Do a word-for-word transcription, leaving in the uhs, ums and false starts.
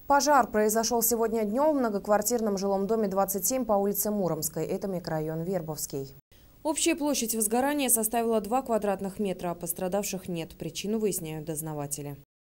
Пожар произошел сегодня днем в многоквартирном жилом доме двадцать семь по улице Муромской. Это микрорайон Вербовский. Общая площадь возгорания составила два квадратных метра, а пострадавших нет. Причину выясняют дознаватели.